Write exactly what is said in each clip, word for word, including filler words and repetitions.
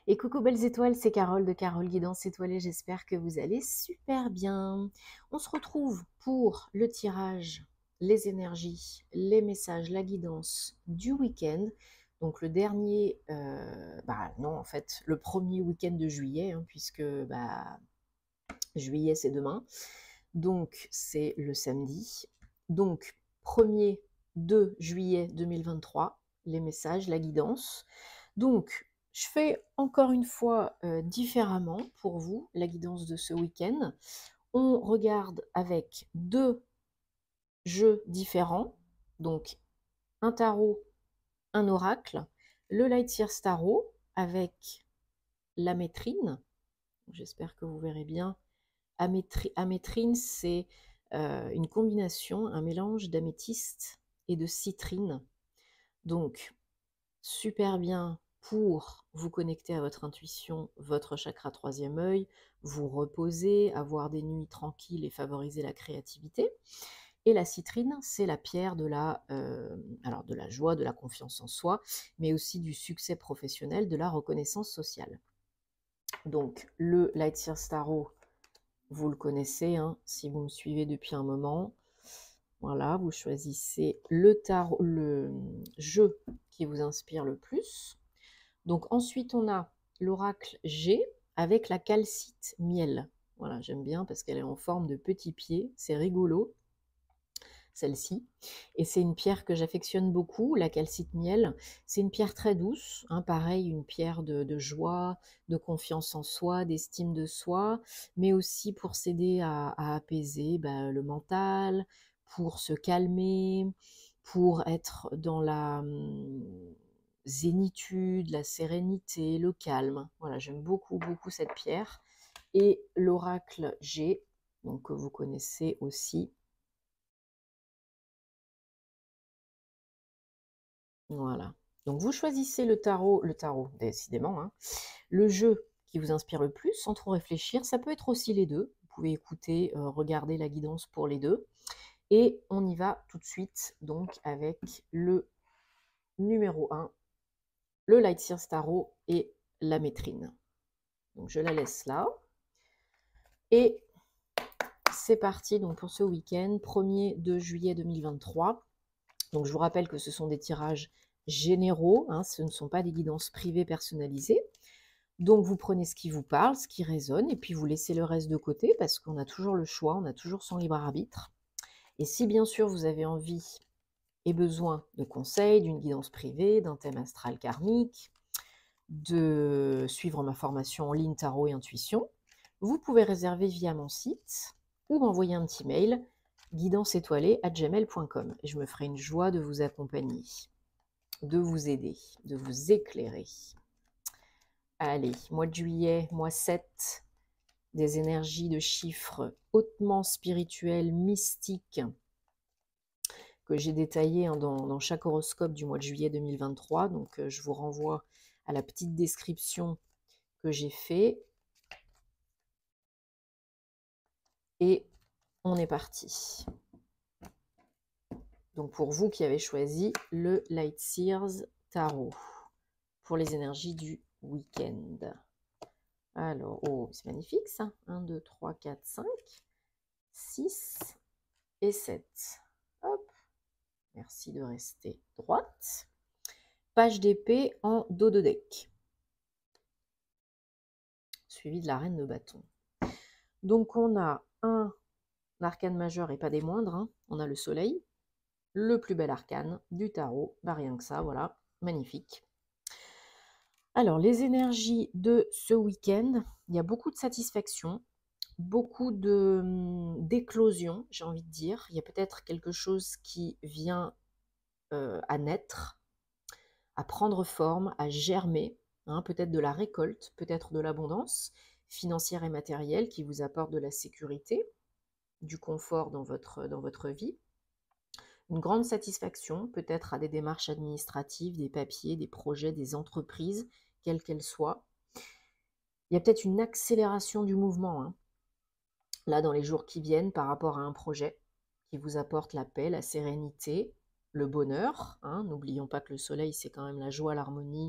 Et coucou belles étoiles, c'est Carole de Carole Guidance Étoilée, j'espère que vous allez super bien. On se retrouve pour le tirage, les énergies, les messages, la guidance du week-end. Donc le dernier, euh, bah non en fait, le premier week-end de juillet, hein, puisque bah, juillet c'est demain. Donc c'est le samedi. Donc premier deux juillet deux mille vingt-trois, les messages, la guidance. Donc je fais encore une fois euh, différemment pour vous la guidance de ce week-end. On regarde avec deux jeux différents, donc un tarot, un oracle, le Light Year Tarot avec l'amétrine. J'espère que vous verrez bien. Amétri amétrine, c'est euh, une combination, un mélange d'améthyste et de citrine. Donc, super bien pour vous connecter à votre intuition, votre chakra troisième œil, vous reposer, avoir des nuits tranquilles et favoriser la créativité. Et la citrine, c'est la pierre de la, euh, alors de la joie, de la confiance en soi, mais aussi du succès professionnel, de la reconnaissance sociale. Donc, le Light Year Tarot, vous le connaissez, hein, si vous me suivez depuis un moment. Voilà, vous choisissez le, tarot, le jeu qui vous inspire le plus. Donc ensuite, on a l'oracle G avec la calcite miel. Voilà, j'aime bien parce qu'elle est en forme de petits pieds. C'est rigolo, celle-ci. Et c'est une pierre que j'affectionne beaucoup, la calcite miel. C'est une pierre très douce, hein, pareil, une pierre de, de joie, de confiance en soi, d'estime de soi, mais aussi pour s'aider à, à apaiser bah, le mental, pour se calmer, pour être dans la hum, zénitude, la sérénité, le calme. Voilà, j'aime beaucoup, beaucoup cette pierre. Et l'oracle G, donc que vous connaissez aussi. Voilà. Donc vous choisissez le tarot, le tarot, décidément, hein, le jeu qui vous inspire le plus, sans trop réfléchir. Ça peut être aussi les deux. Vous pouvez écouter, euh, regarder la guidance pour les deux. Et on y va tout de suite, donc, avec le numéro un, le Light Year Tarot et la métrine. Donc je la laisse là. Et c'est parti donc pour ce week-end, premier deux juillet deux mille vingt-trois. Donc je vous rappelle que ce sont des tirages généraux, hein, ce ne sont pas des guidances privées personnalisées. Donc vous prenez ce qui vous parle, ce qui résonne, et puis vous laissez le reste de côté parce qu'on a toujours le choix, on a toujours son libre arbitre. Et si bien sûr vous avez envie et besoin de conseils, d'une guidance privée, d'un thème astral karmique, de suivre ma formation en ligne tarot et intuition, vous pouvez réserver via mon site ou m'envoyer un petit mail guidance étoilée arobase gmail point com et je me ferai une joie de vous accompagner, de vous aider, de vous éclairer. Allez, mois de juillet, mois sept, des énergies de chiffres hautement spirituelles, mystiques, que j'ai détaillées hein, dans, dans chaque horoscope du mois de juillet deux mille vingt-trois. Donc euh, je vous renvoie à la petite description que j'ai fait. Et on est parti. Donc pour vous qui avez choisi le Light Year Tarot pour les énergies du week-end. Alors, oh, c'est magnifique ça. un, deux, trois, quatre, cinq, six et sept. Hop. Merci de rester droite. Page d'épée en dos de deck. Suivi de la reine de bâton. Donc on a un arcane majeur et pas des moindres. Hein. On a le soleil. Le plus bel arcane du tarot, bah rien que ça, voilà, magnifique. Alors, les énergies de ce week-end, il y a beaucoup de satisfaction, beaucoup d'éclosion, j'ai envie de dire. Il y a peut-être quelque chose qui vient euh, à naître, à prendre forme, à germer, hein, peut-être de la récolte, peut-être de l'abondance financière et matérielle qui vous apporte de la sécurité, du confort dans votre, dans votre vie. Une grande satisfaction, peut-être à des démarches administratives, des papiers, des projets, des entreprises, quelles qu'elles soient. Il y a peut-être une accélération du mouvement, hein, là, dans les jours qui viennent, par rapport à un projet qui vous apporte la paix, la sérénité, le bonheur. Hein. N'oublions pas que le soleil, c'est quand même la joie, l'harmonie,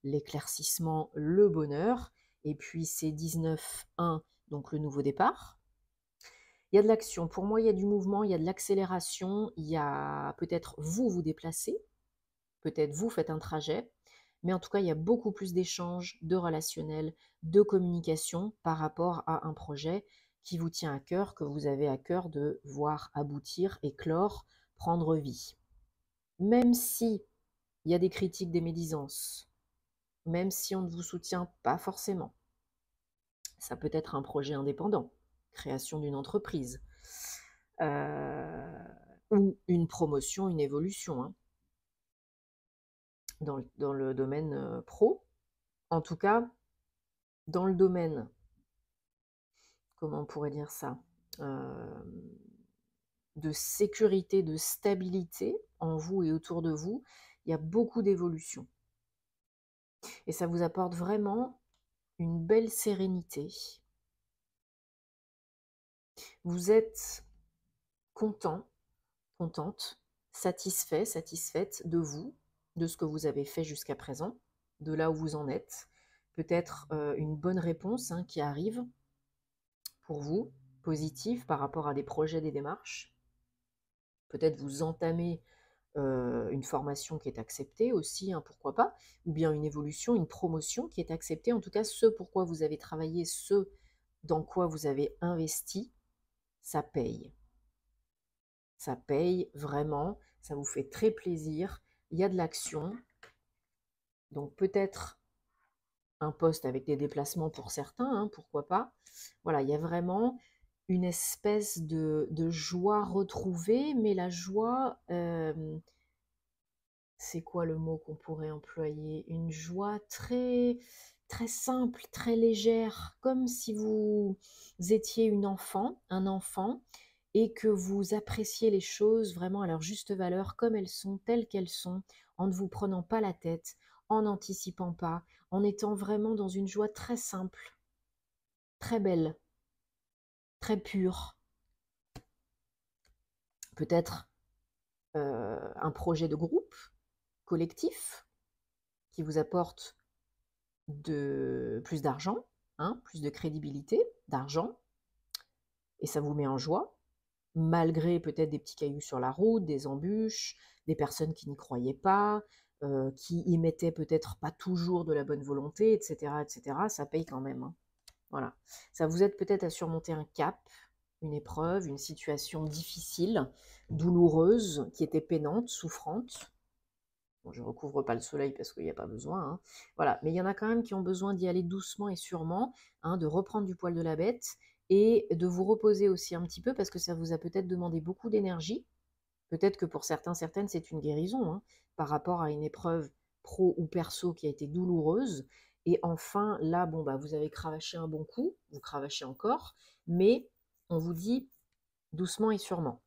l'éclaircissement, le bonheur. Et puis c'est dix-neuf un, donc le nouveau départ. Il y a de l'action. Pour moi, il y a du mouvement, il y a de l'accélération. Il y a peut-être vous vous déplacez, peut-être vous faites un trajet. Mais en tout cas, il y a beaucoup plus d'échanges, de relationnel, de communication par rapport à un projet qui vous tient à cœur, que vous avez à cœur de voir aboutir, éclore, prendre vie. Même si il y a des critiques, des médisances, même si on ne vous soutient pas forcément, ça peut être un projet indépendant, création d'une entreprise, euh, ou une promotion, une évolution, hein, dans, le, dans le domaine euh, pro. En tout cas, dans le domaine, comment on pourrait dire ça, euh, de sécurité, de stabilité en vous et autour de vous, il y a beaucoup d'évolution. Et ça vous apporte vraiment une belle sérénité. Vous êtes content, contente, satisfait, satisfaite de vous, de ce que vous avez fait jusqu'à présent, de là où vous en êtes. Peut-être euh, une bonne réponse hein, qui arrive pour vous, positive par rapport à des projets, des démarches. Peut-être vous entamez euh, une formation qui est acceptée aussi, hein, pourquoi pas, ou bien une évolution, une promotion qui est acceptée. En tout cas, ce pourquoi vous avez travaillé, ce dans quoi vous avez investi, ça paye. Ça paye vraiment, ça vous fait très plaisir, il y a de l'action. Donc peut-être un poste avec des déplacements pour certains, hein, pourquoi pas. Voilà, il y a vraiment une espèce de, de joie retrouvée, mais la joie, euh, c'est quoi le mot qu'on pourrait employer? Une joie très, très simple, très légère, comme si vous étiez une enfant, un enfant, et que vous appréciez les choses vraiment à leur juste valeur, comme elles sont, telles qu'elles sont, en ne vous prenant pas la tête, en n'anticipant pas, en étant vraiment dans une joie très simple, très belle, très pure. Peut-être euh, un projet de groupe, collectif, qui vous apporte de plus d'argent, hein, plus de crédibilité, d'argent, et ça vous met en joie, malgré peut-être des petits cailloux sur la route, des embûches, des personnes qui n'y croyaient pas, euh, qui y mettaient peut-être pas toujours de la bonne volonté, et cetera, et cetera. Ça paye quand même. Hein. Voilà. Ça vous aide peut-être à surmonter un cap, une épreuve, une situation difficile, douloureuse, qui était peinante, souffrante. Bon, je ne recouvre pas le soleil parce qu'il n'y a pas besoin. Hein. Voilà. Mais il y en a quand même qui ont besoin d'y aller doucement et sûrement, hein, de reprendre du poil de la bête et de vous reposer aussi un petit peu parce que ça vous a peut-être demandé beaucoup d'énergie. Peut-être que pour certains, certaines, c'est une guérison hein, par rapport à une épreuve pro ou perso qui a été douloureuse. Et enfin, là, bon, bah, vous avez cravaché un bon coup, vous cravachez encore, mais on vous dit doucement et sûrement.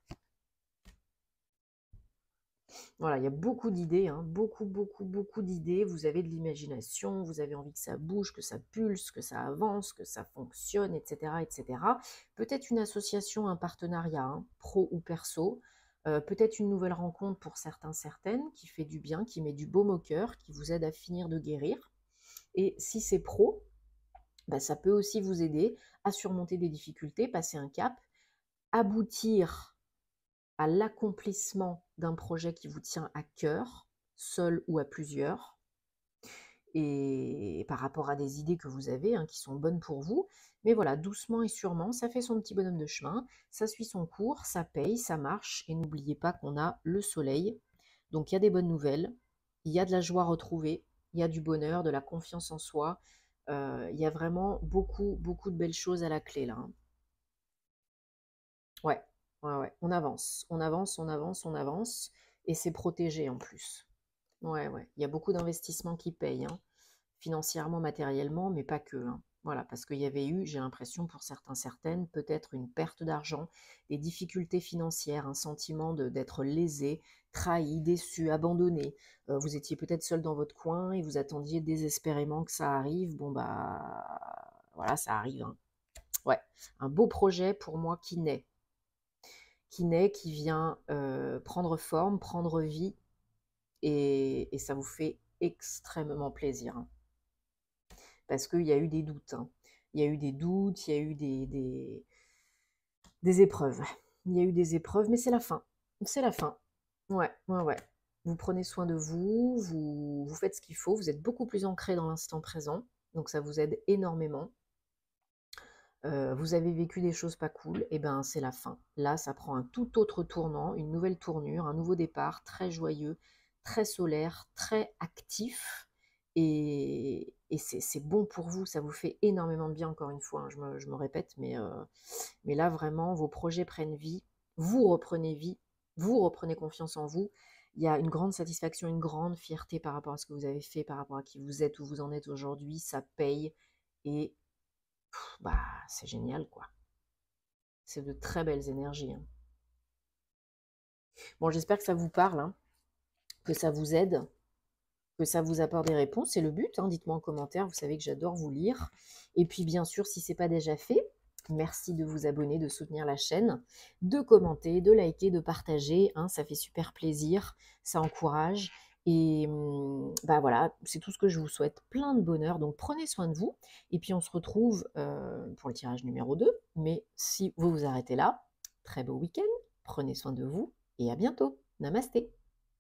Voilà, il y a beaucoup d'idées, hein, beaucoup, beaucoup, beaucoup d'idées. Vous avez de l'imagination, vous avez envie que ça bouge, que ça pulse, que ça avance, que ça fonctionne, et cetera, et cetera. Peut-être une association, un partenariat, hein, pro ou perso. Euh, peut-être une nouvelle rencontre pour certains, certaines, qui fait du bien, qui met du baume au cœur, qui vous aide à finir de guérir. Et si c'est pro, bah, ça peut aussi vous aider à surmonter des difficultés, passer un cap, aboutir à l'accomplissement d'un projet qui vous tient à cœur, seul ou à plusieurs, et par rapport à des idées que vous avez, hein, qui sont bonnes pour vous. Mais voilà, doucement et sûrement, ça fait son petit bonhomme de chemin, ça suit son cours, ça paye, ça marche, et n'oubliez pas qu'on a le soleil. Donc il y a des bonnes nouvelles, il y a de la joie retrouvée, il y a du bonheur, de la confiance en soi, euh, il y a vraiment beaucoup, beaucoup de belles choses à la clé là. Hein. Ouais, ouais, ouais. On avance, on avance, on avance, on avance, et c'est protégé en plus. Ouais, ouais. Il y a beaucoup d'investissements qui payent, hein, financièrement, matériellement, mais pas que. Hein. Voilà, parce qu'il y avait eu, j'ai l'impression pour certains, certaines, peut-être une perte d'argent, des difficultés financières, un sentiment de d'être lésé, trahi, déçu, abandonné. Euh, vous étiez peut-être seul dans votre coin et vous attendiez désespérément que ça arrive. Bon, bah, voilà, ça arrive. Hein. Ouais, un beau projet pour moi qui naît qui naît, qui vient euh, prendre forme, prendre vie, et, et ça vous fait extrêmement plaisir. Hein, parce qu'il y a eu des doutes. Hein. Il y a eu des doutes, il y a eu des, des, des épreuves. Il y a eu des épreuves, mais c'est la fin. C'est la fin. Ouais, ouais, ouais. Vous prenez soin de vous, vous, vous faites ce qu'il faut, vous êtes beaucoup plus ancré dans l'instant présent, donc ça vous aide énormément. Euh, vous avez vécu des choses pas cool, et ben c'est la fin. Là, ça prend un tout autre tournant, une nouvelle tournure, un nouveau départ, très joyeux, très solaire, très actif, et, et c'est bon pour vous, ça vous fait énormément de bien, encore une fois, hein, je, me, je me répète, mais, euh, mais là, vraiment, vos projets prennent vie, vous reprenez vie, vous reprenez confiance en vous, il y a une grande satisfaction, une grande fierté par rapport à ce que vous avez fait, par rapport à qui vous êtes, où vous en êtes aujourd'hui, ça paye, et bah, c'est génial, quoi. C'est de très belles énergies. Hein. Bon, j'espère que ça vous parle, hein, que ça vous aide, que ça vous apporte des réponses. C'est le but, hein, dites-moi en commentaire, vous savez que j'adore vous lire. Et puis, bien sûr, si ce n'est pas déjà fait, merci de vous abonner, de soutenir la chaîne, de commenter, de liker, de partager. Hein, ça fait super plaisir, ça encourage. Et bah voilà, c'est tout ce que je vous souhaite. Plein de bonheur. Donc prenez soin de vous. Et puis on se retrouve euh, pour le tirage numéro deux. Mais si vous vous arrêtez là, très beau week-end. Prenez soin de vous et à bientôt. Namasté.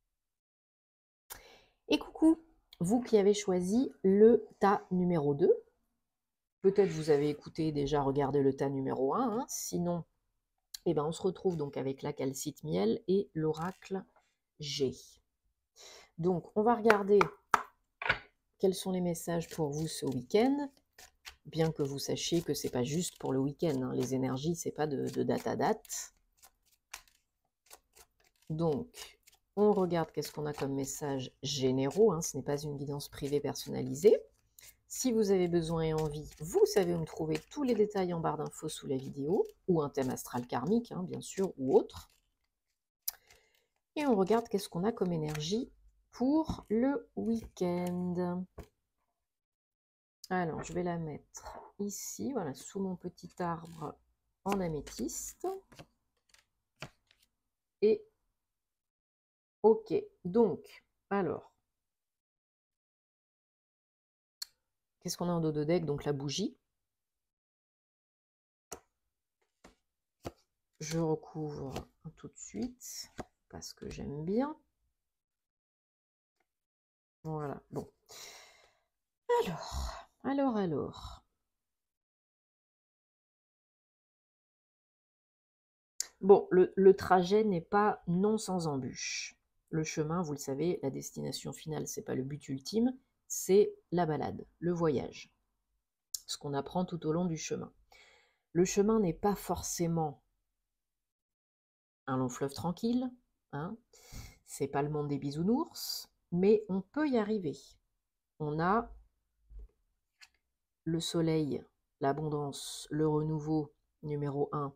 Et coucou, vous qui avez choisi le tas numéro deux. Peut-être vous avez écouté déjà, regardé le tas numéro un. Hein. Sinon, eh ben, on se retrouve donc avec la calcite miel et l'oracle G. Donc, on va regarder quels sont les messages pour vous ce week-end, bien que vous sachiez que ce n'est pas juste pour le week-end. Hein. Les énergies, ce n'est pas de, de date à date. Donc, on regarde qu'est-ce qu'on a comme messages généraux. Hein. Ce n'est pas une guidance privée personnalisée. Si vous avez besoin et envie, vous savez où me trouver, tous les détails en barre d'infos sous la vidéo, ou un thème astral karmique, hein, bien sûr, ou autre. Et on regarde qu'est-ce qu'on a comme énergie pour le week-end. Alors, je vais la mettre ici, voilà, sous mon petit arbre en améthyste. Et, ok, donc, alors, qu'est-ce qu'on a en dos de deck? Donc, la bougie. Je recouvre tout de suite, parce que j'aime bien. Voilà, bon. Alors, alors, alors. Bon, le, le trajet n'est pas non sans embûches. Le chemin, vous le savez, la destination finale, c'est pas le but ultime, c'est la balade, le voyage. Ce qu'on apprend tout au long du chemin. Le chemin n'est pas forcément un long fleuve tranquille, hein, c'est pas le monde des bisounours, mais on peut y arriver. On a le soleil, l'abondance, le renouveau numéro un.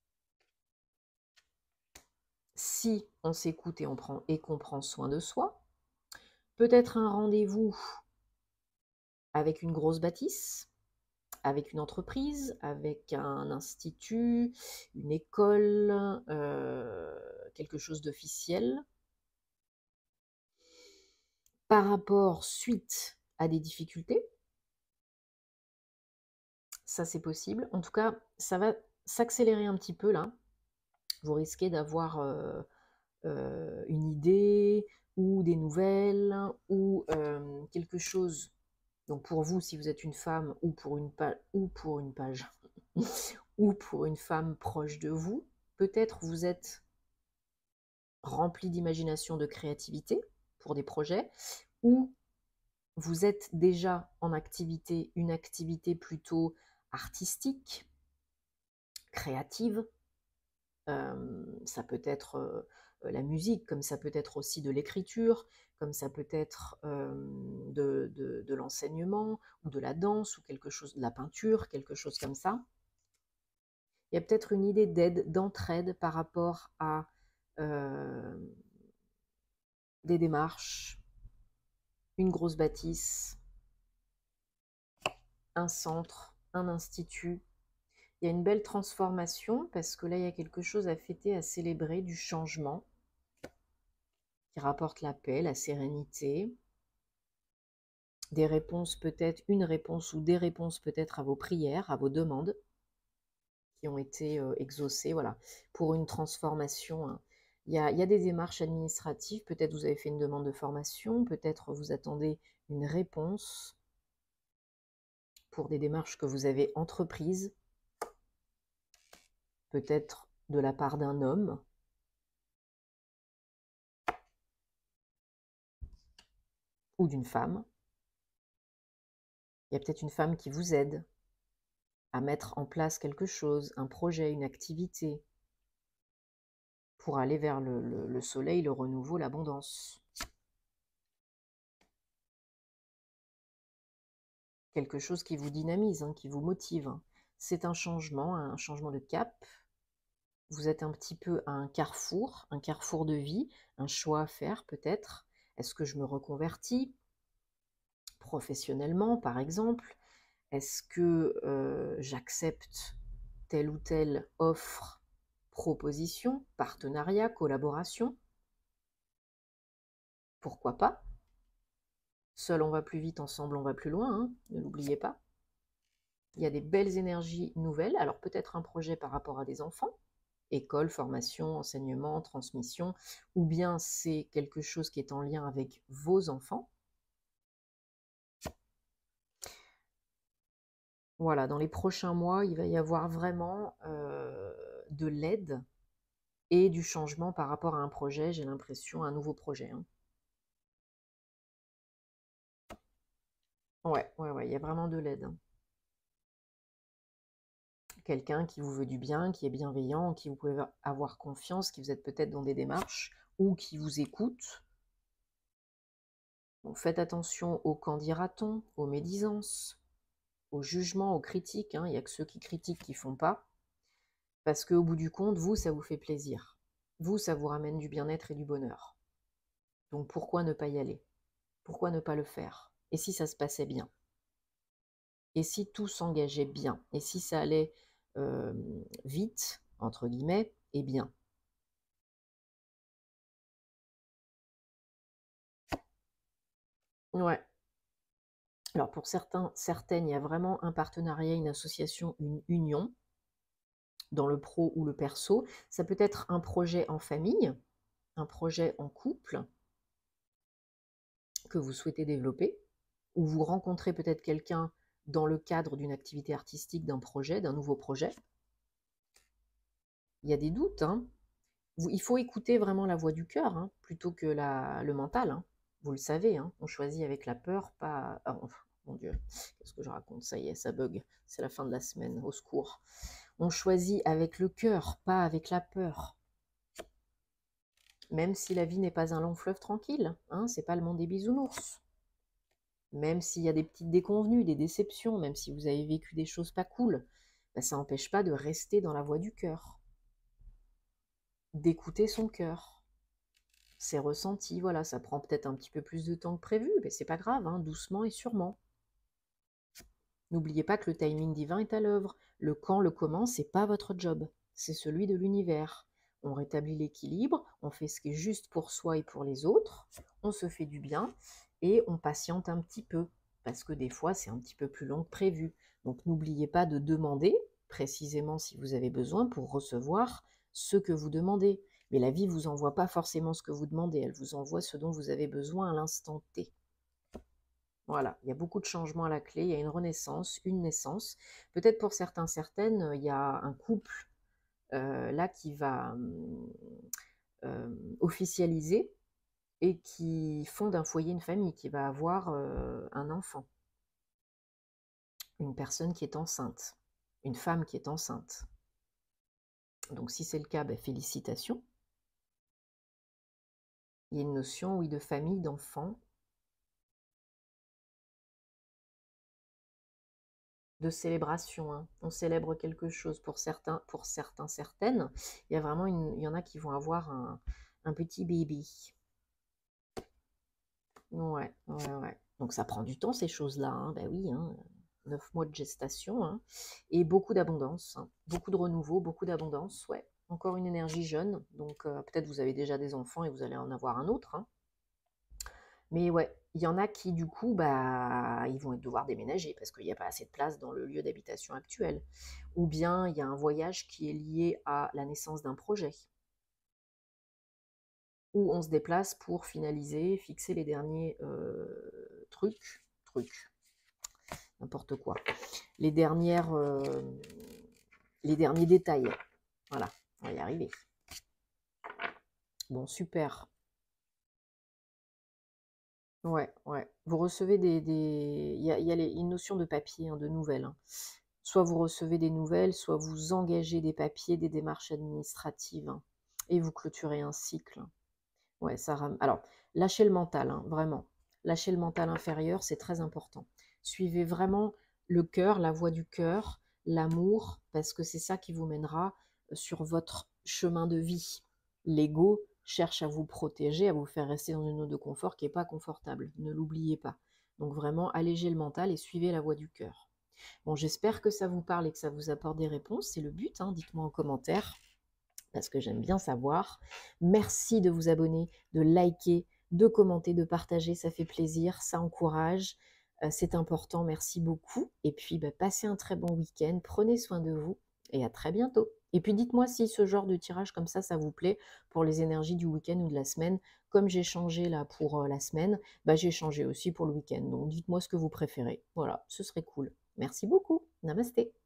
Si on s'écoute et on prend et qu'on prend soin de soi, peut-être un rendez-vous avec une grosse bâtisse, avec une entreprise, avec un institut, une école, euh, quelque chose d'officiel. Par rapport, suite à des difficultés, ça c'est possible. En tout cas, ça va s'accélérer un petit peu là. Vous risquez d'avoir euh, euh, une idée ou des nouvelles ou euh, quelque chose. Donc pour vous, si vous êtes une femme ou pour une page ou pour une page ou pour une femme proche de vous, peut-être vous êtes rempli d'imagination, de créativité pour des projets, ou vous êtes déjà en activité, une activité plutôt artistique, créative. Euh, ça peut être euh, la musique, comme ça peut être aussi de l'écriture, comme ça peut être euh, de, de, de l'enseignement, ou de la danse, ou quelque chose, de la peinture, quelque chose comme ça. Il y a peut-être une idée d'aide, d'entraide par rapport à euh, des démarches, une grosse bâtisse, un centre, un institut. Il y a une belle transformation parce que là, il y a quelque chose à fêter, à célébrer, du changement qui rapporte la paix, la sérénité. des réponses peut-être, une réponse ou des réponses peut-être à vos prières, à vos demandes qui ont été euh, exaucées, voilà, pour une transformation. Hein. Il y a, il y a des démarches administratives, peut-être vous avez fait une demande de formation, peut-être vous attendez une réponse pour des démarches que vous avez entreprises, peut-être de la part d'un homme, ou d'une femme. Il y a peut-être une femme qui vous aide à mettre en place quelque chose, un projet, une activité, pour aller vers le, le, le soleil, le renouveau, l'abondance. Quelque chose qui vous dynamise, hein, qui vous motive. C'est un changement, un changement de cap. Vous êtes un petit peu à un carrefour, un carrefour de vie, un choix à faire peut-être. Est-ce que je me reconvertis professionnellement, par exemple? Est-ce que euh, j'accepte telle ou telle offre, proposition, partenariat, collaboration? Pourquoi pas? Seul on va plus vite, ensemble on va plus loin, hein, ne l'oubliez pas. Il y a des belles énergies nouvelles, alors peut-être un projet par rapport à des enfants, école, formation, enseignement, transmission, ou bien c'est quelque chose qui est en lien avec vos enfants. Voilà, dans les prochains mois, il va y avoir vraiment euh, de l'aide et du changement par rapport à un projet, j'ai l'impression, un nouveau projet. Hein. Ouais, ouais, ouais, il y a vraiment de l'aide. Hein. Quelqu'un qui vous veut du bien, qui est bienveillant, en qui vous pouvez avoir confiance, qui vous êtes peut-être dans des démarches, ou qui vous écoute. Donc faites attention aux qu'en dira-t-on, aux médisances, aux jugements, aux critiques. Hein. Il n'y a que ceux qui critiquent qui ne font pas. Parce qu'au bout du compte, vous, ça vous fait plaisir. Vous, ça vous ramène du bien-être et du bonheur. Donc pourquoi ne pas y aller? Pourquoi ne pas le faire? Et si ça se passait bien? Et si tout s'engageait bien? Et si ça allait euh, vite, entre guillemets, et bien? Ouais. Alors pour certains, certaines, il y a vraiment un partenariat, une association, une union, dans le pro ou le perso. Ça peut être un projet en famille, un projet en couple que vous souhaitez développer, ou vous rencontrez peut-être quelqu'un dans le cadre d'une activité artistique, d'un projet, d'un nouveau projet. Il y a des doutes. Hein. Vous, il faut écouter vraiment la voix du cœur hein, plutôt que la, le mental. Hein. Vous le savez, hein, on choisit avec la peur, pas... Oh, mon Dieu, qu'est-ce que je raconte? Ça y est, ça bug. C'est la fin de la semaine, au secours. On choisit avec le cœur, pas avec la peur. Même si la vie n'est pas un long fleuve tranquille, hein, c'est pas le monde des bisounours. Même s'il y a des petites déconvenues, des déceptions, même si vous avez vécu des choses pas cool, ben ça n'empêche pas de rester dans la voie du cœur. D'écouter son cœur. Ses ressentis, voilà, ça prend peut-être un petit peu plus de temps que prévu, mais c'est pas grave, hein, doucement et sûrement. N'oubliez pas que le timing divin est à l'œuvre. Le quand, le comment, c'est pas votre job, c'est celui de l'univers. On rétablit l'équilibre, on fait ce qui est juste pour soi et pour les autres, on se fait du bien et on patiente un petit peu, parce que des fois c'est un petit peu plus long que prévu. Donc n'oubliez pas de demander précisément si vous avez besoin pour recevoir ce que vous demandez. Mais la vie ne vous envoie pas forcément ce que vous demandez, elle vous envoie ce dont vous avez besoin à l'instant T. Voilà, il y a beaucoup de changements à la clé, il y a une renaissance, une naissance. Peut-être pour certains, certaines, il y a un couple euh, là qui va euh, officialiser et qui fonde un foyer, une famille, qui va avoir euh, un enfant, une personne qui est enceinte, une femme qui est enceinte. Donc si c'est le cas, ben, félicitations. Il y a une notion, oui, de famille, d'enfant, de célébration. Hein. On célèbre quelque chose pour certains, pour certains, certaines. Il y a vraiment une, il y en a qui vont avoir un, un petit bébé. Ouais, ouais, ouais. Donc ça prend du temps ces choses-là. Hein. Ben oui, hein. neuf mois de gestation hein. Et beaucoup d'abondance, hein. Beaucoup de renouveau, beaucoup d'abondance. Ouais. Encore une énergie jeune. Donc euh, peut-être vous avez déjà des enfants et vous allez en avoir un autre. Hein. Mais ouais, Il y en a qui, du coup, bah, ils vont devoir déménager parce qu'il n'y a pas assez de place dans le lieu d'habitation actuel. Ou bien il y a un voyage qui est lié à la naissance d'un projet. Ou on se déplace pour finaliser, fixer les derniers euh, trucs, trucs, n'importe quoi. Les dernières, euh, les derniers détails. Voilà, on va y arriver. Bon, super. Ouais, ouais. Vous recevez des... des... Il y a, il y a les- une notion de papier, hein, de nouvelles, hein. Soit vous recevez des nouvelles, soit vous engagez des papiers, des démarches administratives, hein, et vous clôturez un cycle. Ouais, ça ram... Alors, lâchez le mental, hein, vraiment. Lâchez le mental inférieur, c'est très important. Suivez vraiment le cœur, la voie du cœur, l'amour, parce que c'est ça qui vous mènera sur votre chemin de vie. L'ego cherche à vous protéger, à vous faire rester dans une zone de confort qui n'est pas confortable. Ne l'oubliez pas. Donc vraiment, allégez le mental et suivez la voie du cœur. Bon, j'espère que ça vous parle et que ça vous apporte des réponses. C'est le but, hein. Dites-moi en commentaire, parce que j'aime bien savoir. Merci de vous abonner, de liker, de commenter, de partager. Ça fait plaisir, ça encourage. Euh, c'est important. Merci beaucoup. Et puis, bah, passez un très bon week-end. Prenez soin de vous et à très bientôt. Et puis, dites-moi si ce genre de tirage comme ça, ça vous plaît pour les énergies du week-end ou de la semaine. Comme j'ai changé là pour euh, la semaine, bah, j'ai changé aussi pour le week-end. Donc, dites-moi ce que vous préférez. Voilà, ce serait cool. Merci beaucoup. Namasté.